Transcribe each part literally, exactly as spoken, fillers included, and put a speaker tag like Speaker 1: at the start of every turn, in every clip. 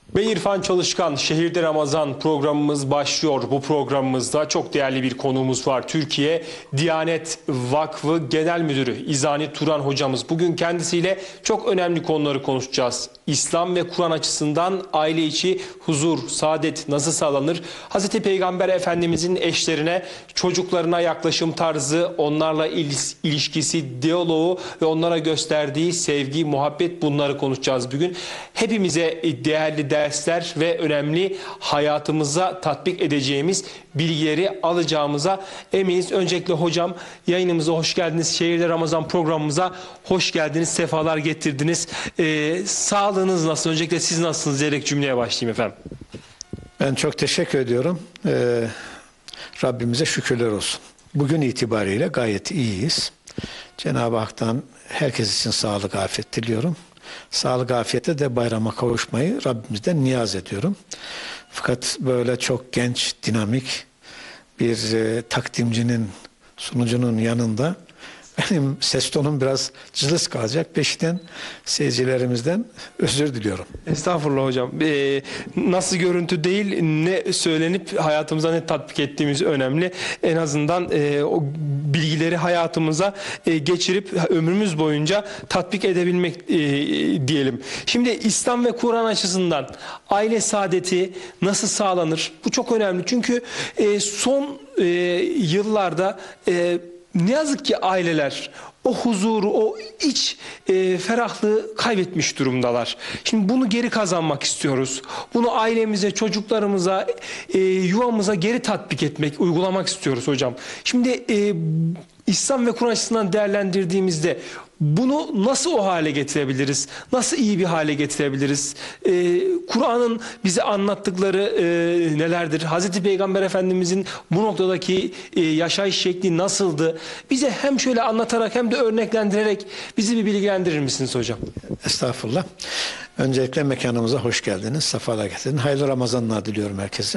Speaker 1: Ben İrfan Çalışkan, Şehirde Ramazan programımız başlıyor. Bu programımızda çok değerli bir konuğumuz var. Türkiye Diyanet Vakfı Genel Müdürü İzani Turan hocamız. Bugün kendisiyle çok önemli konuları konuşacağız. İslam ve Kur'an açısından aile içi huzur, saadet nasıl sağlanır? Hazreti Peygamber Efendimizin eşlerine, çocuklarına yaklaşım tarzı, onlarla ilişkisi, diyaloğu ve onlara gösterdiği sevgi, muhabbet, bunları konuşacağız bugün. Hepimize değerli dersler ve önemli, hayatımıza tatbik edeceğimiz bilgileri alacağımıza eminiz. Öncelikle hocam, yayınımıza hoş geldiniz. Şehirde Ramazan programımıza hoş geldiniz. Sefalar getirdiniz. Ee, sağlığınız nasıl? Öncelikle siz nasılsınız diyerek cümleye başlayayım efendim.
Speaker 2: Ben çok teşekkür ediyorum. Ee, Rabbimize şükürler olsun. Bugün itibariyle gayet iyiyiz. Cenab-ı Hak'tan herkes için sağlık, afiyet diliyorum. Sağlık, afiyette de bayrama kavuşmayı Rabbimizden niyaz ediyorum. Fakat böyle çok genç, dinamik bir e, takdimcinin, sunucunun yanında benim ses tonum biraz cılız kalacak. Peşinden seyircilerimizden özür diliyorum.
Speaker 1: Estağfurullah hocam. Ee, nasıl görüntü değil, ne söylenip hayatımıza ne tatbik ettiğimiz önemli. En azından e, o bilgileri hayatımıza e, geçirip ömrümüz boyunca tatbik edebilmek e, diyelim. Şimdi İslam ve Kur'an açısından aile saadeti nasıl sağlanır? Bu çok önemli. Çünkü e, son e, yıllarda e, ne yazık ki aileler o huzuru, o iç e, ferahlığı kaybetmiş durumdalar. Şimdi bunu geri kazanmak istiyoruz. Bunu ailemize, çocuklarımıza, e, yuvamıza geri tatbik etmek, uygulamak istiyoruz hocam. Şimdi e, İslam ve Kur'an açısından değerlendirdiğimizde bunu nasıl o hale getirebiliriz? Nasıl iyi bir hale getirebiliriz? Ee, Kur'an'ın bize anlattıkları e, nelerdir? Hazreti Peygamber Efendimizin bu noktadaki e, yaşayış şekli nasıldı? Bize hem şöyle anlatarak hem de örneklendirerek bizi bir bilgilendirir misiniz hocam?
Speaker 2: Estağfurullah. Öncelikle mekanımıza hoş geldiniz. Sefalar getirdiniz. Hayırlı Ramazanlar diliyorum herkese.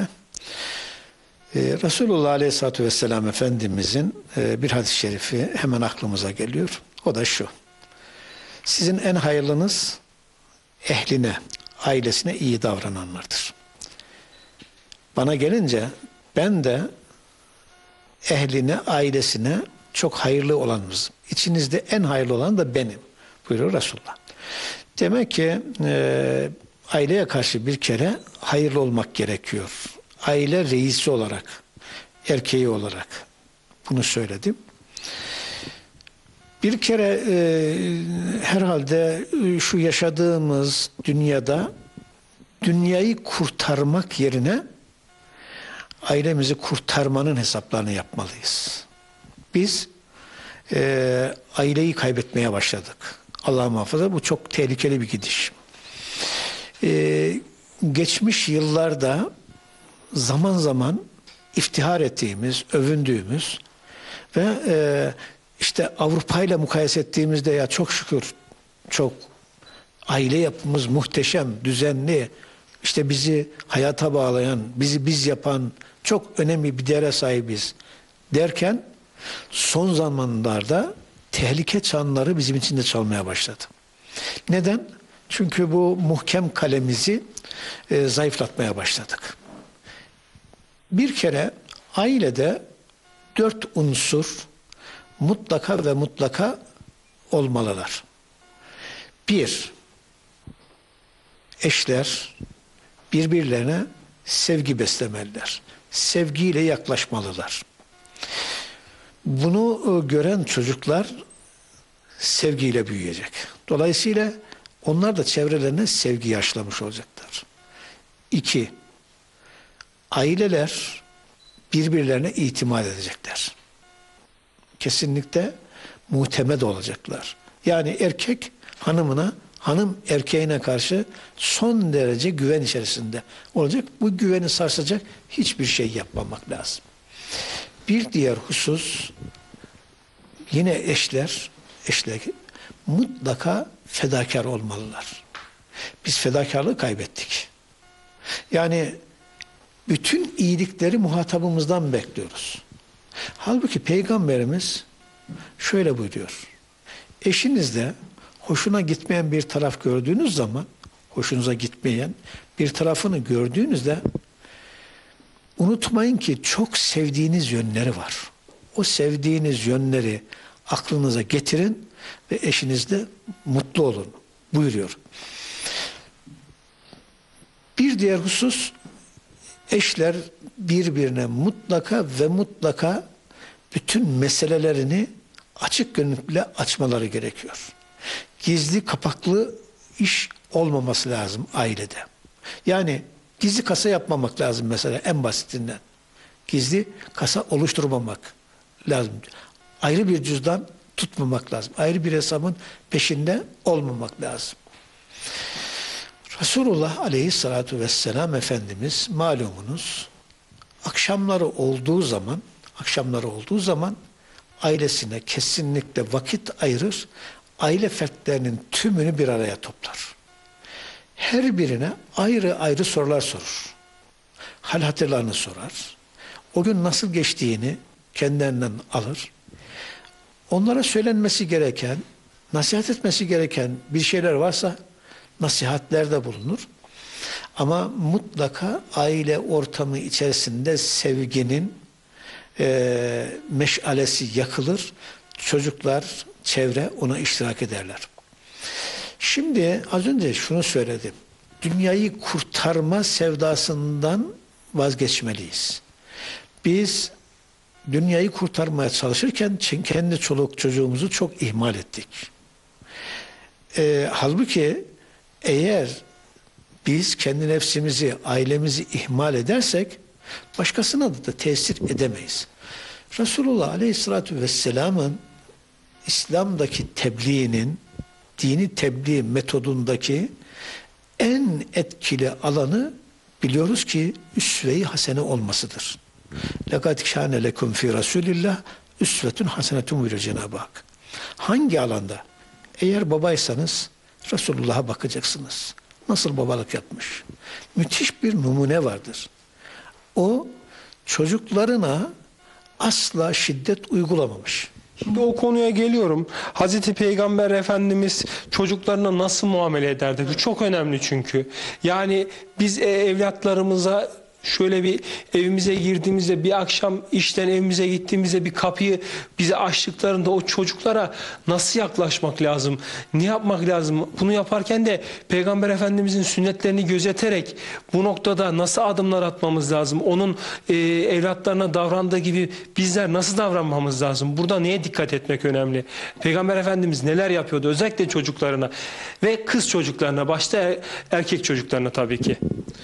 Speaker 2: Ee, Resulullah Aleyhisselatü Vesselam Efendimizin e, bir hadis-i şerifi hemen aklımıza geliyor. O da şu: sizin en hayırlınız ehline, ailesine iyi davrananlardır. Bana gelince ben de ehline, ailesine çok hayırlı olanımız. İçinizde en hayırlı olan da benim buyuruyor Resulullah. Demek ki e, aileye karşı bir kere hayırlı olmak gerekiyor. Aile reisi olarak, erkeği olarak bunu söyledim. Bir kere e, herhalde şu yaşadığımız dünyada dünyayı kurtarmak yerine ailemizi kurtarmanın hesaplarını yapmalıyız. Biz e, aileyi kaybetmeye başladık. Allah muhafaza, bu çok tehlikeli bir gidiş. E, geçmiş yıllarda zaman zaman iftihar ettiğimiz, övündüğümüz ve e, işte Avrupa ile mukayese ettiğimizde ya çok şükür çok aile yapımız muhteşem, düzenli, işte bizi hayata bağlayan, bizi biz yapan çok önemli bir değere sahibiz derken son zamanlarda tehlike çanları bizim için de çalmaya başladı. Neden? Çünkü bu muhkem kalemizi e, zayıflatmaya başladık. Bir kere ailede dört unsur mutlaka ve mutlaka olmalılar. Bir, eşler birbirlerine sevgi beslemeliler. Sevgiyle yaklaşmalılar. Bunu gören çocuklar sevgiyle büyüyecek. Dolayısıyla onlar da çevrelerine sevgi aşılamış olacaklar. İki, aileler birbirlerine itimat edecekler. Kesinlikle muhtemed olacaklar. Yani erkek hanımına, hanım erkeğine karşı son derece güven içerisinde olacak. Bu güveni sarsacak hiçbir şey yapmamak lazım. Bir diğer husus, yine eşler, eşler mutlaka fedakar olmalılar. Biz fedakarlığı kaybettik. Yani bütün iyilikleri muhatabımızdan bekliyoruz. Halbuki Peygamberimiz şöyle buyuruyor: eşinizde hoşuna gitmeyen bir taraf gördüğünüz zaman hoşunuza gitmeyen bir tarafını gördüğünüzde unutmayın ki çok sevdiğiniz yönleri var. O sevdiğiniz yönleri aklınıza getirin ve eşinizle mutlu olun buyuruyor. Bir diğer husus, eşler birbirine mutlaka ve mutlaka bütün meselelerini açık gönüllükle açmaları gerekiyor. Gizli kapaklı iş olmaması lazım ailede. Yani gizli kasa yapmamak lazım mesela en basitinden. Gizli kasa oluşturmamak lazım. Ayrı bir cüzdan tutmamak lazım. Ayrı bir hesabın peşinde olmamak lazım. Resulullah Aleyhisselatü Vesselam Efendimiz malumunuz akşamları olduğu zaman akşamları olduğu zaman ailesine kesinlikle vakit ayırır, aile fertlerinin tümünü bir araya toplar. Her birine ayrı ayrı sorular sorur. Hal hatırlarını sorar. O gün nasıl geçtiğini kendilerinden alır. Onlara söylenmesi gereken, nasihat etmesi gereken bir şeyler varsa nasihatlerde bulunur. Ama mutlaka aile ortamı içerisinde sevginin e, meşalesi yakılır. Çocuklar, çevre ona iştirak ederler. Şimdi az önce şunu söyledim. Dünyayı kurtarma sevdasından vazgeçmeliyiz. Biz dünyayı kurtarmaya çalışırken kendi çoluk çocuğumuzu çok ihmal ettik. E, halbuki eğer biz kendi nefsimizi, ailemizi ihmal edersek başkasına da tesir edemeyiz. Resulullah Aleyhisselatü Vesselam'ın İslam'daki tebliğinin, dini tebliğ metodundaki en etkili alanı biliyoruz ki üsve-i hasene olmasıdır. لَقَدْ كَانَ لَكُمْ فِي رَسُولِ اللّٰهِ üsvetun hasenetun buyuruyor Cenab-ı Hak. Hangi alanda? Eğer babaysanız Resulullah'a bakacaksınız. Nasıl babalık yapmış? Müthiş bir numune vardır. O çocuklarına asla şiddet uygulamamış.
Speaker 1: Şimdi o konuya geliyorum. Hazreti Peygamber Efendimiz çocuklarına nasıl muamele ederdi? Bu çok önemli çünkü. Yani biz e, evlatlarımıza şöyle bir evimize girdiğimizde, bir akşam işten evimize gittiğimizde bir kapıyı bize açtıklarında o çocuklara nasıl yaklaşmak lazım? Ne yapmak lazım? Bunu yaparken de Peygamber Efendimizin sünnetlerini gözeterek bu noktada nasıl adımlar atmamız lazım? Onun e, evlatlarına davrandığı gibi bizler nasıl davranmamız lazım? Burada neye dikkat etmek önemli? Peygamber Efendimiz neler yapıyordu? Özellikle çocuklarına ve kız çocuklarına, başta erkek çocuklarına tabii ki.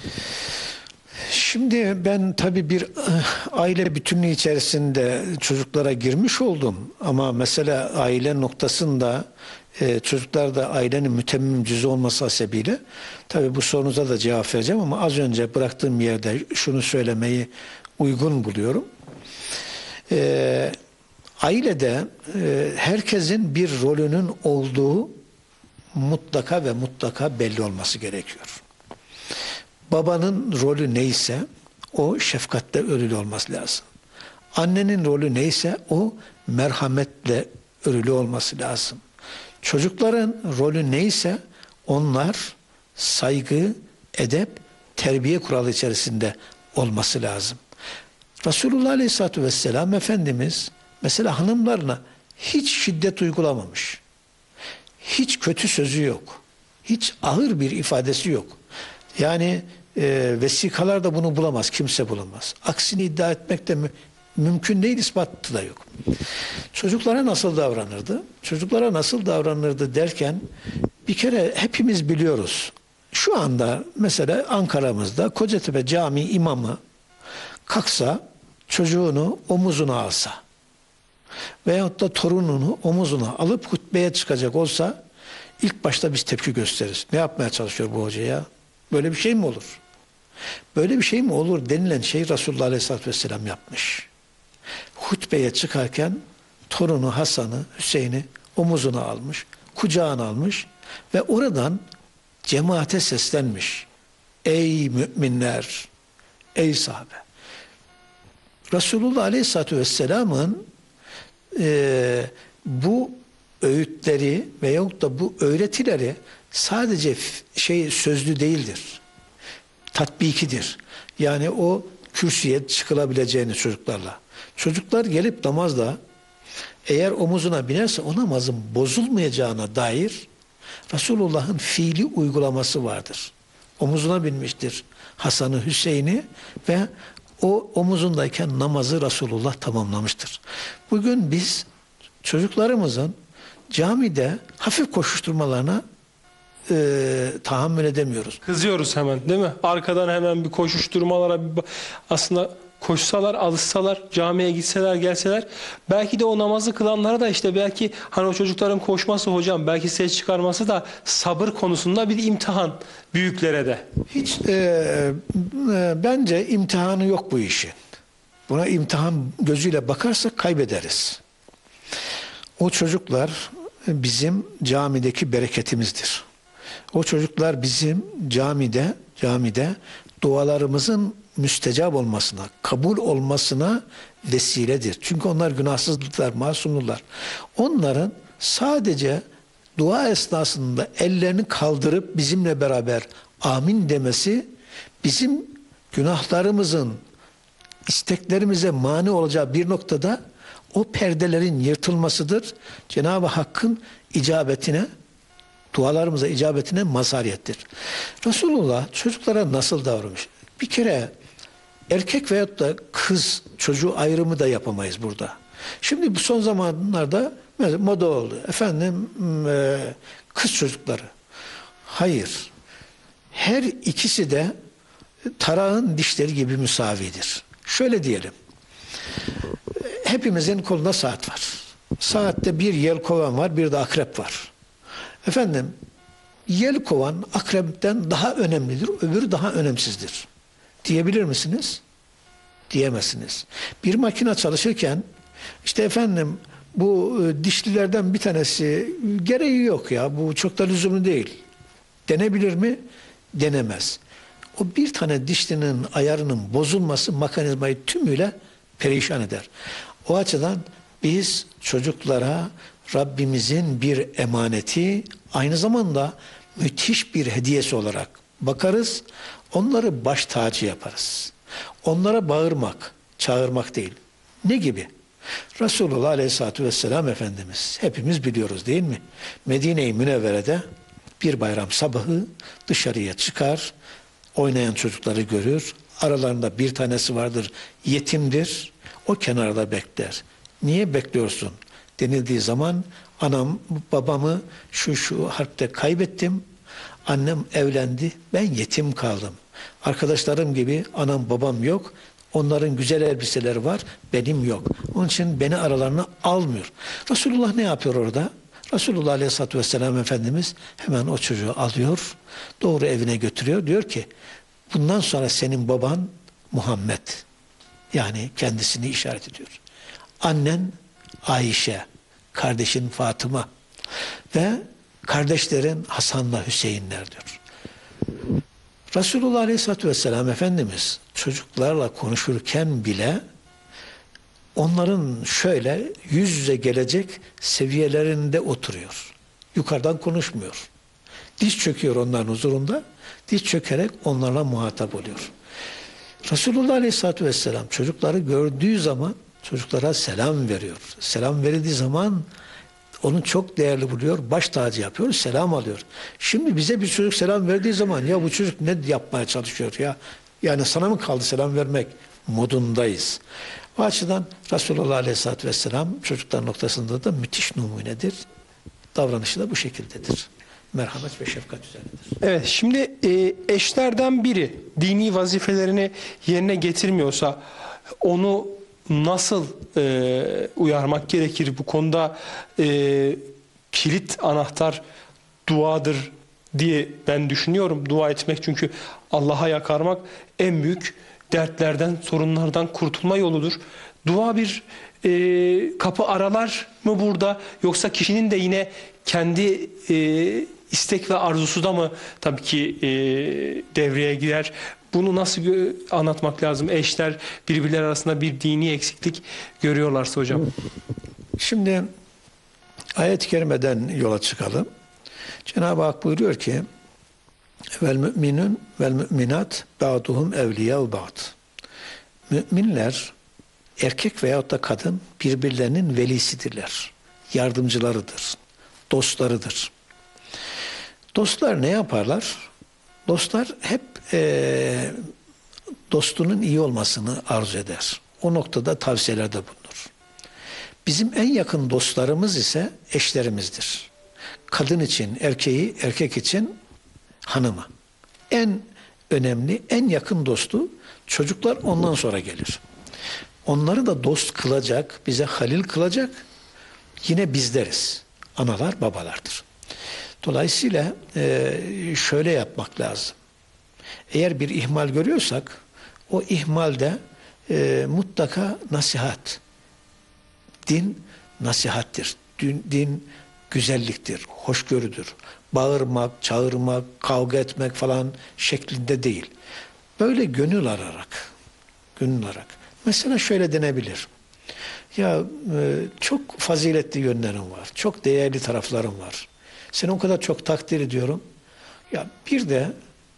Speaker 2: Şimdi ben tabii bir aile bütünlüğü içerisinde çocuklara girmiş oldum. Ama mesela aile noktasında e, çocuklar da ailenin mütemmim cüzü olması hasebiyle tabii bu sorunuza da cevap vereceğim ama az önce bıraktığım yerde şunu söylemeyi uygun buluyorum. E, ailede e, herkesin bir rolünün olduğu mutlaka ve mutlaka belli olması gerekiyor. Babanın rolü neyse o şefkatle örülü olması lazım. Annenin rolü neyse o merhametle örülü olması lazım. Çocukların rolü neyse onlar saygı, edep, terbiye kuralı içerisinde olması lazım. Resulullah Aleyhisselatü Vesselam Efendimiz mesela hanımlarına hiç şiddet uygulamamış. Hiç kötü sözü yok. Hiç ağır bir ifadesi yok. Yani e, vesikalarda bunu bulamaz, kimse bulamaz. Aksini iddia etmek de mü, mümkün değil, ispatı da yok. Çocuklara nasıl davranırdı? Çocuklara nasıl davranırdı derken bir kere hepimiz biliyoruz. Şu anda mesela Ankara'mızda Kocatepe Camii imamı kalksa çocuğunu omuzuna alsa veyahut da torununu omuzuna alıp hutbeye çıkacak olsa ilk başta biz tepki gösteririz. Ne yapmaya çalışıyor bu hoca ya? Böyle bir şey mi olur? Böyle bir şey mi olur denilen şey Resulullah Aleyhisselatü Vesselam yapmış. Hutbeye çıkarken torunu Hasan'ı, Hüseyin'i omuzuna almış, kucağına almış ve oradan cemaate seslenmiş. Ey müminler, ey sahabe. Resulullah Aleyhisselatü Vesselam'ın e, bu öğütleri veyahut da bu öğretileri sadece şey sözlü değildir. Tatbikidir. Yani o kürsüye çıkılabileceğini çocuklarla. Çocuklar gelip namazda eğer omuzuna binerse o namazın bozulmayacağına dair Resulullah'ın fiili uygulaması vardır. Omuzuna binmiştir Hasan'ı, Hüseyin'i ve o omuzundayken namazı Resulullah tamamlamıştır. Bugün biz çocuklarımızın camide hafif koşuşturmalarına e, tahammül edemiyoruz.
Speaker 1: Kızıyoruz hemen, değil mi? Arkadan hemen bir koşuşturmalara, bir, aslında koşsalar, alışsalar, camiye gitseler, gelseler, belki de o namazı kılanlara da işte belki hani o çocukların koşması hocam, belki ses çıkarması da sabır konusunda bir imtihan büyüklere de.
Speaker 2: Hiç e, e, bence imtihanı yok bu işin. Buna imtihan gözüyle bakarsak kaybederiz. O çocuklar bizim camideki bereketimizdir. O çocuklar bizim camide camide dualarımızın müstecap olmasına, kabul olmasına vesiledir. Çünkü onlar günahsızlıklar, masumlular. Onların sadece dua esnasında ellerini kaldırıp bizimle beraber amin demesi bizim günahlarımızın isteklerimize mani olacağı bir noktada o perdelerin yırtılmasıdır. Cenab-ı Hakk'ın icabetine, dualarımıza icabetine mazhariyettir. Resulullah çocuklara nasıl davranmış? Bir kere erkek veyahut da kız çocuğu ayrımı da yapamayız burada. Şimdi bu son zamanlarda moda oldu. Efendim kız çocukları. Hayır. Her ikisi de tarağın dişleri gibi müsavidir. Şöyle diyelim. Hepimizin kolunda saat var. Saatte bir yelkovan var, bir de akrep var. Efendim, yelkovan akrepten daha önemlidir, öbürü daha önemsizdir. Diyebilir misiniz? Diyemezsiniz. Bir makine çalışırken, işte efendim bu dişlilerden bir tanesi gereği yok ya, bu çok da lüzumlu değil. Denebilir mi? Denemez. O bir tane dişlinin ayarının bozulması mekanizmayı tümüyle perişan eder. O açıdan biz çocuklara Rabbimizin bir emaneti, aynı zamanda müthiş bir hediyesi olarak bakarız. Onları baş tacı yaparız. Onlara bağırmak, çağırmak değil. Ne gibi? Resulullah Aleyhisselatü Vesselam Efendimiz hepimiz biliyoruz değil mi? Medine-i Münevvere'de bir bayram sabahı dışarıya çıkar, oynayan çocukları görür. Aralarında bir tanesi vardır, yetimdir. O kenarda bekler. Niye bekliyorsun denildiği zaman anam babamı şu şu harpte kaybettim. Annem evlendi. Ben yetim kaldım. Arkadaşlarım gibi anam babam yok. Onların güzel elbiseleri var. Benim yok. Onun için beni aralarına almıyor. Resulullah ne yapıyor orada? Resulullah Aleyhisselatü Vesselam Efendimiz hemen o çocuğu alıyor. Doğru evine götürüyor. Diyor ki bundan sonra senin baban Muhammed. Yani kendisini işaret ediyor. Annen Ayşe, kardeşin Fatıma ve kardeşlerin Hasan'la Hüseyinler diyor. Resulullah Aleyhisselatü Vesselam Efendimiz çocuklarla konuşurken bile onların şöyle yüz yüze gelecek seviyelerinde oturuyor. Yukarıdan konuşmuyor. Diz çöküyor onların huzurunda. Diz çökerek onlarla muhatap oluyor. Resulullah Aleyhisselatü Vesselam çocukları gördüğü zaman çocuklara selam veriyor. Selam verildiği zaman onu çok değerli buluyor. Baş tacı yapıyor. Selam alıyor. Şimdi bize bir çocuk selam verdiği zaman ya bu çocuk ne yapmaya çalışıyor ya? Yani sana mı kaldı selam vermek modundayız. O açıdan Resulullah Aleyhisselatü Vesselam çocuklar noktasında da müthiş numunedir. Davranışı da bu şekildedir. Merhamet ve şefkat üzerindedir.
Speaker 1: Evet, şimdi e, eşlerden biri dini vazifelerini yerine getirmiyorsa onu nasıl e, uyarmak gerekir? Bu konuda e, kilit anahtar duadır diye ben düşünüyorum. Dua etmek çünkü Allah'a yakarmak en büyük dertlerden, sorunlardan kurtulma yoludur. Dua bir e, kapı aralar mı burada, yoksa kişinin de yine kendi e, istek ve arzusu da mı tabii ki e, devreye girer? Bunu nasıl anlatmak lazım? Eşler birbirleri arasında bir dini eksiklik görüyorlarsa hocam.
Speaker 2: Şimdi ayet-i kerimeden yola çıkalım. Cenab-ı Hak buyuruyor ki vel müminun vel müminat ba'duhum evliya'u ba'd. Müminler erkek veyahut da kadın birbirlerinin velisidirler. Yardımcılarıdır. Dostlarıdır. Dostlar ne yaparlar? Dostlar hep e, dostunun iyi olmasını arzu eder. O noktada tavsiyelerde bulunur. Bizim en yakın dostlarımız ise eşlerimizdir. Kadın için erkeği, erkek için hanımı. En önemli, en yakın dostu çocuklar ondan sonra gelir. Onları da dost kılacak, bize halil kılacak yine bizleriz. Analar, babalardır. Dolayısıyla e, şöyle yapmak lazım. Eğer bir ihmal görüyorsak o ihmalde e, mutlaka nasihat. Din nasihattir. Din, din güzelliktir, hoşgörüdür. Bağırmak, çağırmak, kavga etmek falan şeklinde değil. Böyle gönül ararak, gönül ararak. Mesela şöyle denebilir. Ya e, çok faziletli yönlerim var. Çok değerli taraflarım var. Seni o kadar çok takdir ediyorum. Ya bir de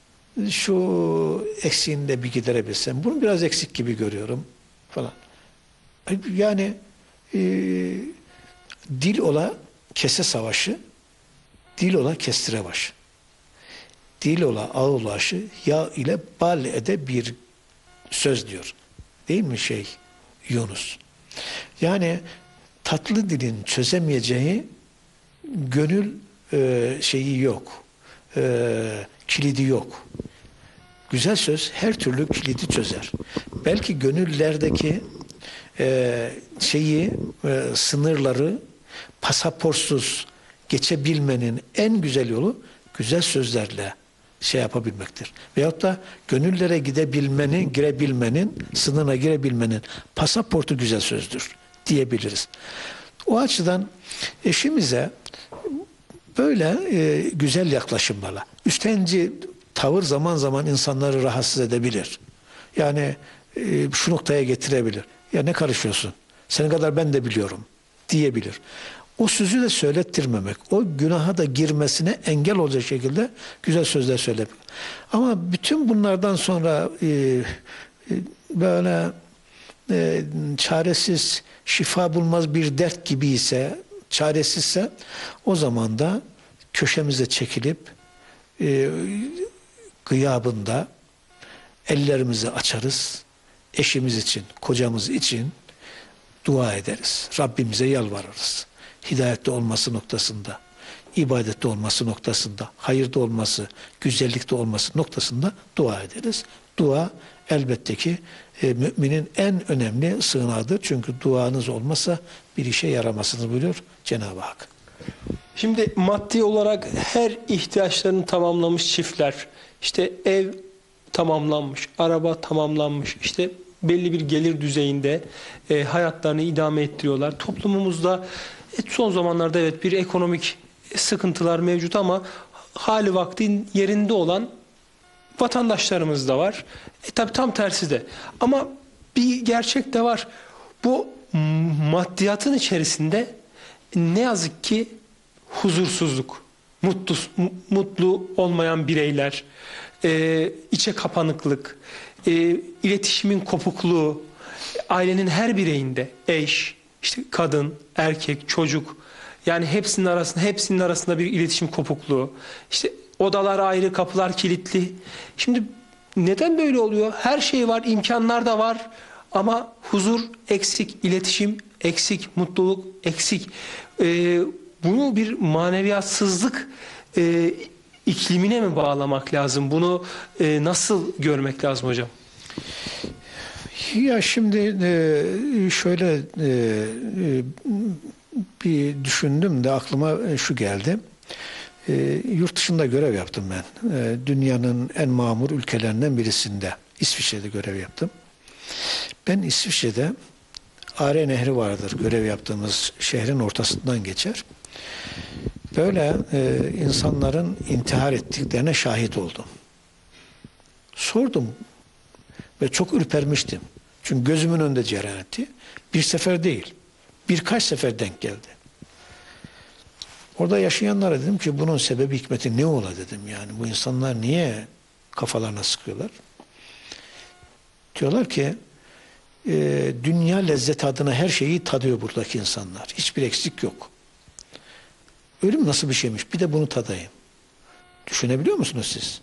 Speaker 2: şu eksiğini de bir giderebilsem. Bunu biraz eksik gibi görüyorum falan. Yani e, dil ola kese savaşı, dil ola kestire başı. Dil ola ağulaşı, ya ile bal ede bir söz diyor. Değil mi şey Yunus? Yani tatlı dilin çözemeyeceği gönül e, şeyi yok. E, kilidi yok. Güzel söz her türlü kilidi çözer. Belki gönüllerdeki e, şeyi, e, sınırları pasaportsuz geçebilmenin en güzel yolu güzel sözlerle şey yapabilmektir. Veyahut da gönüllere gidebilmenin, girebilmenin, sınırına girebilmenin pasaportu güzel sözdür diyebiliriz. O açıdan eşimize böyle e, güzel yaklaşılmalı. Üstenci tavır zaman zaman insanları rahatsız edebilir. Yani e, şu noktaya getirebilir. Ya ne karışıyorsun? Senin kadar ben de biliyorum diyebilir. O sözü de söylettirmemek, o günaha da girmesine engel olacak şekilde güzel sözler söylemek. Ama bütün bunlardan sonra e, e, böyle e, çaresiz, şifa bulmaz bir dert gibi ise, çaresizse o zaman da köşemize çekilip e, gıyabında ellerimizi açarız. Eşimiz için, kocamız için dua ederiz. Rabbimize yalvarırız. Hidayette olması noktasında, ibadette olması noktasında, hayırda olması, güzellikte olması noktasında dua ederiz. Dua elbette ki e, müminin en önemli sığınağıdır. Çünkü duanız olmasa bir işe yaramazsınız buyuruyor Cenab-ı Hak.
Speaker 1: Şimdi maddi olarak her ihtiyaçlarını tamamlamış çiftler, işte ev tamamlanmış, araba tamamlanmış, işte belli bir gelir düzeyinde e, hayatlarını idame ettiriyorlar. Toplumumuzda e, son zamanlarda evet bir ekonomik sıkıntılar mevcut ama hali vaktin yerinde olan vatandaşlarımız da var. E, tabii tam tersi de. Ama bir gerçek de var. Bu maddiyatın içerisinde ne yazık ki huzursuzluk, mutlu, mutlu olmayan bireyler, e, içe kapanıklık, e, iletişimin kopukluğu, ailenin her bireyinde eş, işte kadın, erkek, çocuk, yani hepsinin arasında hepsinin arasında bir iletişim kopukluğu. İşte odalar ayrı, kapılar kilitli. Şimdi neden böyle oluyor? Her şey var, imkanlar da var ama huzur eksik, iletişim eksik, mutluluk eksik. Ee, bunu bir maneviyatsızlık e, iklimine mi bağlamak lazım? Bunu e, nasıl görmek lazım hocam?
Speaker 2: Ya şimdi e, şöyle e, bir düşündüm de aklıma şu geldi. E, yurt dışında görev yaptım ben. E, dünyanın en mamur ülkelerinden birisinde. İsviçre'de görev yaptım. Ben İsviçre'de Are Nehri vardır. Görev yaptığımız şehrin ortasından geçer. Böyle e, insanların intihar ettiklerine şahit oldum. Sordum ve çok ürpermiştim. Çünkü gözümün önünde cereyan etti. Bir sefer değil, birkaç sefer denk geldi. Orada yaşayanlara dedim ki bunun sebebi hikmeti ne ola dedim yani. Bu insanlar niye kafalarına sıkıyorlar? Diyorlar ki e, dünya lezzeti adına her şeyi tadıyor buradaki insanlar. Hiçbir eksik yok. Ölüm nasıl bir şeymiş? Bir de bunu tadayım. Düşünebiliyor musunuz siz?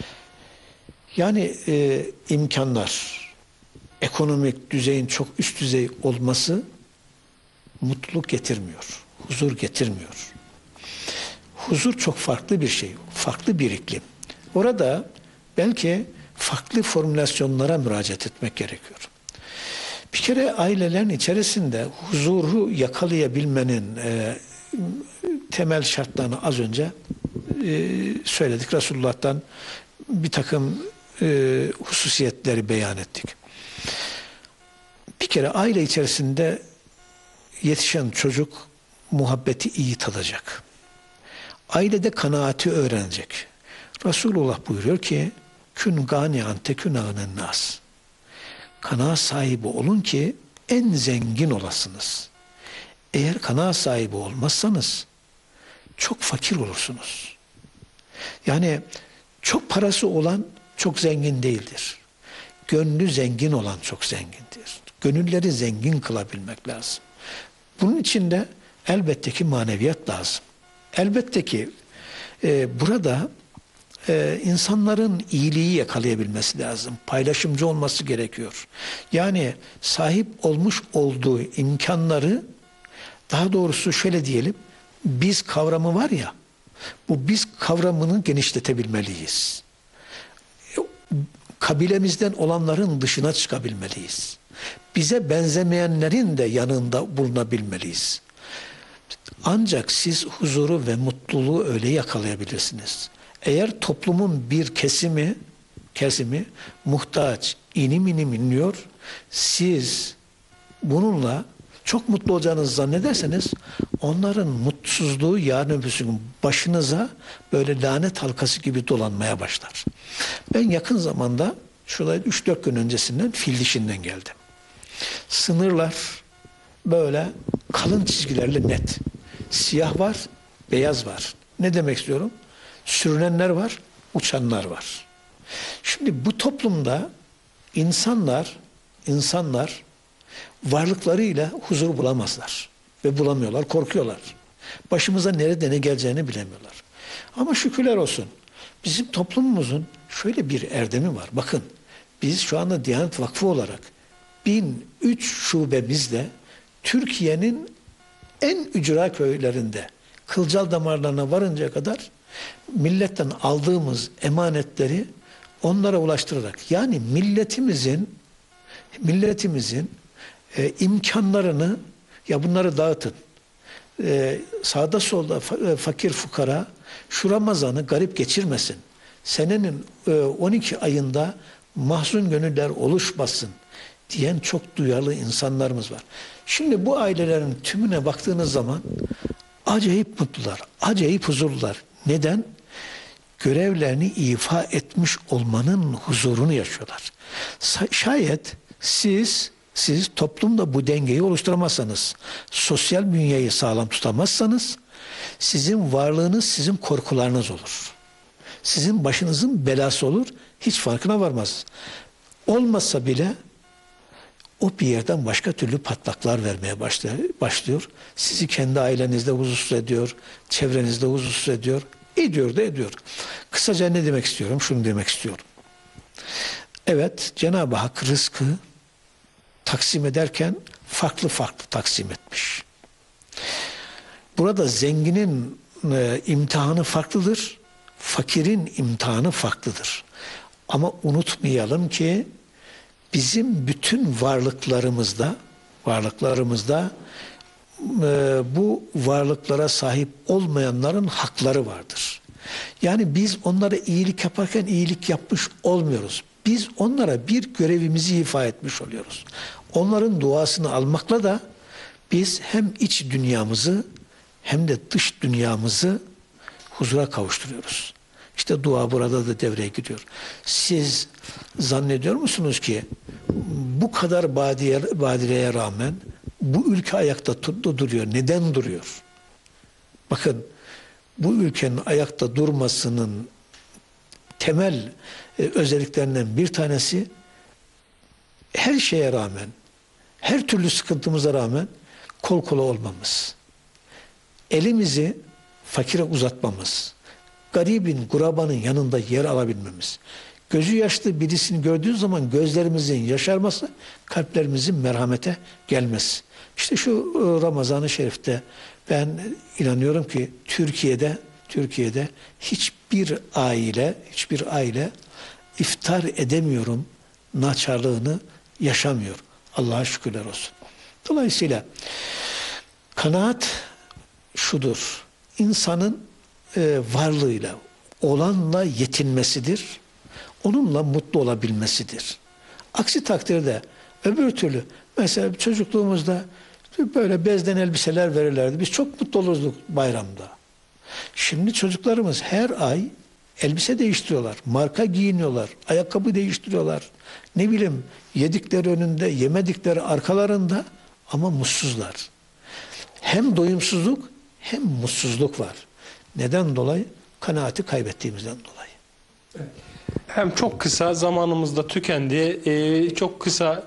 Speaker 2: Yani e, imkanlar, ekonomik düzeyin çok üst düzey olması mutluluk getirmiyor. Huzur getirmiyor. Huzur çok farklı bir şey. Farklı bir iklim. Orada belki farklı formülasyonlara müracaat etmek gerekiyor. Bir kere ailelerin içerisinde huzuru yakalayabilmenin e, temel şartlarını az önce e, söyledik. Resulullah'tan bir takım e, hususiyetleri beyan ettik. Bir kere aile içerisinde yetişen çocuk muhabbeti iyi tadacak. Ailede kanaati öğrenecek. Resulullah buyuruyor ki kün ganiyan tekün ağının nas. Kanaat sahibi olun ki en zengin olasınız. Eğer kanaat sahibi olmazsanız çok fakir olursunuz. Yani çok parası olan çok zengin değildir. Gönlü zengin olan çok zengindir. Gönülleri zengin kılabilmek lazım. Bunun için de elbette ki maneviyat lazım. Elbette ki e, burada e, insanların iyiliği yakalayabilmesi lazım. Paylaşımcı olması gerekiyor. Yani sahip olmuş olduğu imkanları, daha doğrusu şöyle diyelim, biz kavramı var ya, bu biz kavramını genişletebilmeliyiz. Kabilemizden olanların dışına çıkabilmeliyiz. Bize benzemeyenlerin de yanında bulunabilmeliyiz. Ancak siz huzuru ve mutluluğu öyle yakalayabilirsiniz. Eğer toplumun bir kesimi, kesimi muhtaç, inim inim inliyor, siz bununla çok mutlu olacağınızı zannederseniz onların mutsuzluğu yarın öbür gün başınıza böyle lanet halkası gibi dolanmaya başlar. Ben yakın zamanda şurada üç dört gün öncesinden fil dişinden geldim. Sınırlar böyle kalın çizgilerle net. Siyah var, beyaz var. Ne demek istiyorum? Sürünenler var, uçanlar var. Şimdi bu toplumda insanlar, insanlar varlıklarıyla huzur bulamazlar. Ve bulamıyorlar, korkuyorlar. Başımıza nerede ne geleceğini bilemiyorlar. Ama şükürler olsun. Bizim toplumumuzun şöyle bir erdemi var. Bakın, biz şu anda Diyanet Vakfı olarak bin üç şubemizle Türkiye'nin en ücra köylerinde kılcal damarlarına varıncaya kadar milletten aldığımız emanetleri onlara ulaştırarak, yani milletimizin milletimizin e, imkanlarını, ya bunları dağıtın. E, sağda solda fa- fakir fukara şu Ramazan'ı garip geçirmesin. Senenin e, on iki ayında mahzun gönüller oluşmasın diyen çok duyarlı insanlarımız var. Şimdi bu ailelerin tümüne baktığınız zaman acayip mutlular, acayip huzurlular. Neden? Görevlerini ifa etmiş olmanın huzurunu yaşıyorlar. Şayet siz siz toplumda bu dengeyi oluşturamazsanız, sosyal bünyeyi sağlam tutamazsanız, sizin varlığınız sizin korkularınız olur. Sizin başınızın belası olur, hiç farkına varmaz. Olmasa bile o bir yerden başka türlü patlaklar vermeye başlıyor. Sizi kendi ailenizde huzursuz ediyor, çevrenizde huzursuz ediyor, ediyor da ediyor. Kısaca ne demek istiyorum? Şunu demek istiyorum. Evet, Cenab-ı Hak rızkı taksim ederken farklı farklı taksim etmiş. Burada zenginin e, imtihanı farklıdır, fakirin imtihanı farklıdır. Ama unutmayalım ki bizim bütün varlıklarımızda, varlıklarımızda e, bu varlıklara sahip olmayanların hakları vardır. Yani biz onlara iyilik yaparken iyilik yapmış olmuyoruz. Biz onlara bir görevimizi ifa etmiş oluyoruz. Onların duasını almakla da biz hem iç dünyamızı hem de dış dünyamızı huzura kavuşturuyoruz. İşte dua burada da devreye gidiyor. Siz zannediyor musunuz ki bu kadar badiye, badireye rağmen bu ülke ayakta tuttu duruyor. Neden duruyor? Bakın, bu ülkenin ayakta durmasının temel e, özelliklerinden bir tanesi, her şeye rağmen, her türlü sıkıntımıza rağmen kol kola olmamız. Elimizi fakire uzatmamız. Garibin, gurabanın yanında yer alabilmemiz. Gözü yaşlı birisini gördüğün zaman gözlerimizin yaşarması, kalplerimizin merhamete gelmesi. İşte şu Ramazan-ı Şerif'te ben inanıyorum ki Türkiye'de Türkiye'de hiçbir aile, hiçbir aile iftar edemiyorum naçarlığını yaşamıyor. Allah'a şükürler olsun. Dolayısıyla kanaat şudur: İnsanın e, varlığıyla, olanla yetinmesidir. Onunla mutlu olabilmesidir. Aksi takdirde öbür türlü, mesela çocukluğumuzda böyle bezden elbiseler verirlerdi. Biz çok mutlu olurduk bayramda. Şimdi çocuklarımız her ay elbise değiştiriyorlar, marka giyiniyorlar, ayakkabı değiştiriyorlar. Ne bileyim, yedikleri önünde, yemedikleri arkalarında, ama mutsuzlar. Hem doyumsuzluk hem mutsuzluk var. Neden dolayı? Kanaati kaybettiğimizden dolayı.
Speaker 1: Hem çok kısa, zamanımızda tükendi. Ee, çok kısa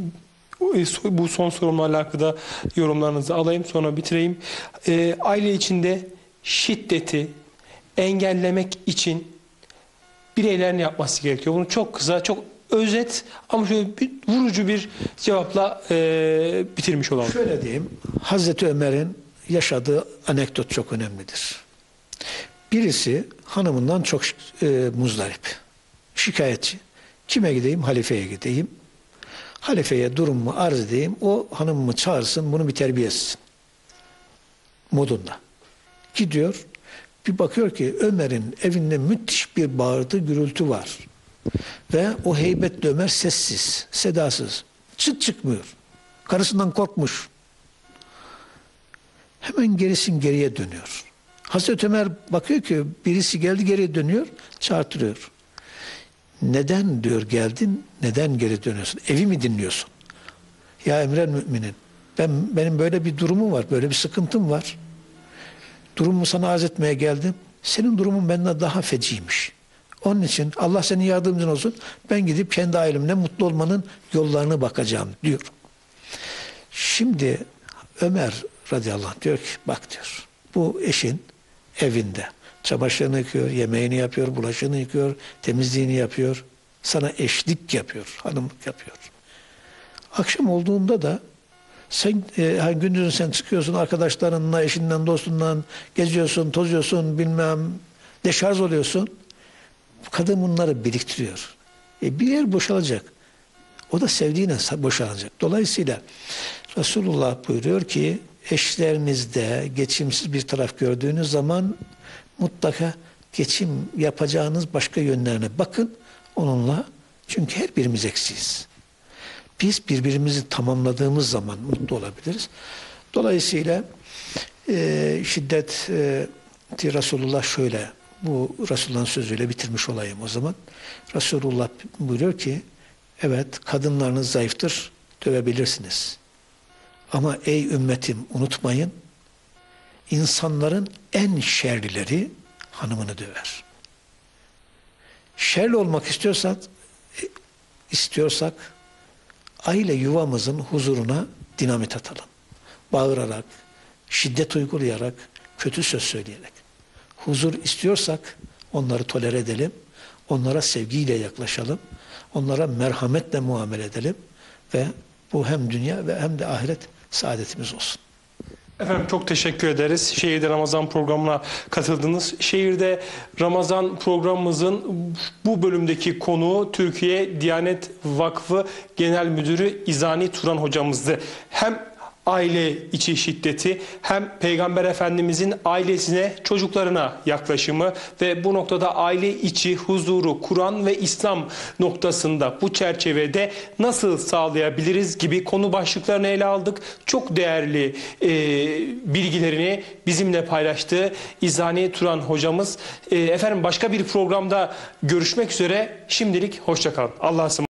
Speaker 1: bu son sorumla alakalı yorumlarınızı alayım, sonra bitireyim. Ee, aile içinde şiddeti engellemek için bireylerin yapması gerekiyor. Bunu çok kısa, çok özet ama şöyle bir vurucu bir cevapla e, bitirmiş olalım.
Speaker 2: Şöyle diyeyim, Hazreti Ömer'in yaşadığı anekdot çok önemlidir. Birisi hanımından çok e, muzdarip, şikayetçi. Kime gideyim? Halifeye gideyim. Halifeye durumumu arz edeyim. O hanımımı çağırsın, bunu bir terbiye etsin modunda. Gidiyor, bir bakıyor ki Ömer'in evinde müthiş bir bağırtı, gürültü var. Ve o heybetli Ömer sessiz, sedasız, çıt çıkmıyor. Karısından korkmuş. Hemen gerisin geriye dönüyor. Hazreti Ömer bakıyor ki birisi geldi, geriye dönüyor, çağırtırıyor. Neden diyor geldin, neden geri dönüyorsun? Evi mi dinliyorsun? Ya emrel müminin, ben, benim böyle bir durumum var, böyle bir sıkıntım var. Durumumu sana arz etmeye geldim. Senin durumun benden daha feciymiş. Onun için Allah senin yardımcın olsun. Ben gidip kendi ailemle mutlu olmanın yollarına bakacağım diyor. Şimdi Ömer radıyallahu anh diyor ki, bak diyor, bu eşin evinde çamaşırını yıkıyor, yemeğini yapıyor, bulaşığını yıkıyor, temizliğini yapıyor. Sana eşlik yapıyor, hanımlık yapıyor. Akşam olduğunda da sen e, gündüzün sen çıkıyorsun arkadaşlarınla, eşinden, dostundan geziyorsun, tozuyorsun, bilmem deşarj oluyorsun. Kadın bunları biriktiriyor. E, bir yer boşalacak. O da sevdiğine boşalacak. Dolayısıyla Resulullah buyuruyor ki, eşlerinizde geçimsiz bir taraf gördüğünüz zaman mutlaka geçim yapacağınız başka yönlerine bakın onunla. Çünkü her birimiz eksiyiz. Biz birbirimizi tamamladığımız zaman mutlu olabiliriz. Dolayısıyla e, şiddet e, Resulullah şöyle, bu Resulullah'ın sözüyle bitirmiş olayım o zaman. Resulullah buyuruyor ki, evet kadınlarınız zayıftır, dövebilirsiniz. Ama ey ümmetim unutmayın, insanların en şerlileri hanımını döver. Şerli olmak istiyorsak, istiyorsak aile yuvamızın huzuruna dinamit atalım. Bağırarak, şiddet uygulayarak, kötü söz söyleyerek. Huzur istiyorsak onları tolere edelim, onlara sevgiyle yaklaşalım, onlara merhametle muamele edelim ve bu hem dünya ve hem de ahiret saadetimiz olsun.
Speaker 1: Efendim çok teşekkür ederiz. Şehirde Ramazan programına katıldınız. Şehirde Ramazan programımızın bu bölümdeki konuğu Türkiye Diyanet Vakfı Genel Müdürü İzani Turan hocamızdı. Hem aile içi şiddeti hem Peygamber Efendimizin ailesine, çocuklarına yaklaşımı ve bu noktada aile içi huzuru Kur'an ve İslam noktasında bu çerçevede nasıl sağlayabiliriz gibi konu başlıklarını ele aldık. Çok değerli e, bilgilerini bizimle paylaştı İzani Turan hocamız. E, efendim başka bir programda görüşmek üzere. Şimdilik hoşça kalın. Allah'a ısmarladık.